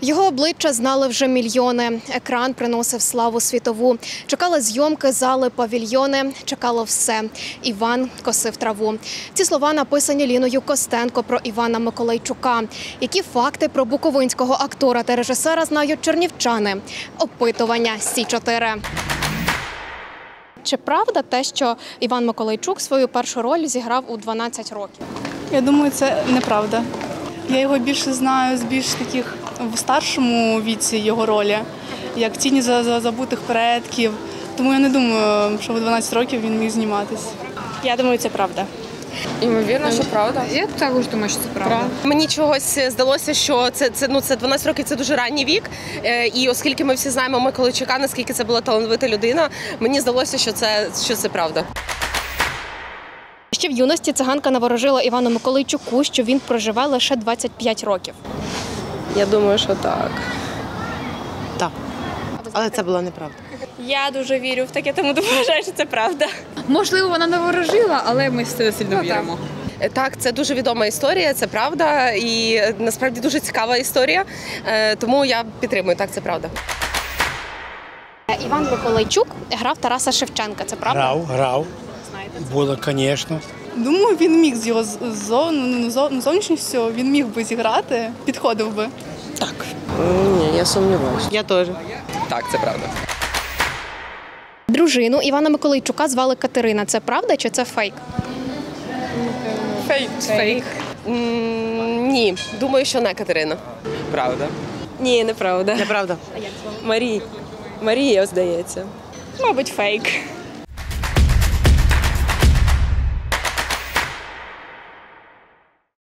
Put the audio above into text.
Його обличчя знали вже мільйони. Екран приносив славу світову. Чекали зйомки, зали, павільйони. Чекало все. Іван косив траву. Ці слова написані Ліною Костенко про Івана Миколайчука. Які факти про буковинського актора та режисера знають чернівчани? Опитування Сі-4. Чи правда те, що Іван Миколайчук свою першу роль зіграв у 12 років? Я думаю, це неправда. Я його більше знаю з більш таких в старшому віці його ролі, як «Тіні забутих предків». Тому я не думаю, що в 12 років він міг зніматись. Я думаю, це правда. Ймовірно, що правда. Я також думаю, що це правда. Мені чогось здалося, що це 12 років – це дуже ранній вік. І оскільки ми всі знаємо Миколайчука, наскільки це була талановита людина, мені здалося, що це правда. Ще в юності циганка наворожила Івану Миколайчуку, що він проживе лише 25 років. Я думаю, що так. Так, але це була неправда. Я дуже вірю в таке, тому вважаю, що це правда. Можливо, вона наворожила, але ми все сильно віримо. Так, це дуже відома історія, це правда. І насправді дуже цікава історія. Тому я підтримую, так, це правда. Іван Миколайчук грав Тараса Шевченка, це правда? Грав. Було, звісно. Думаю, він міг з його зовнішністю, він міг би зіграти, підходив би. Ні, я сумніваюся. Я теж. Так, це правда. Дружину Івана Миколайчука звали Катерина. Це правда чи це фейк? Фейк. Ні, думаю, що не Катерина. Правда. Ні, неправда. Неправда. Марія, здається. Мабуть, фейк.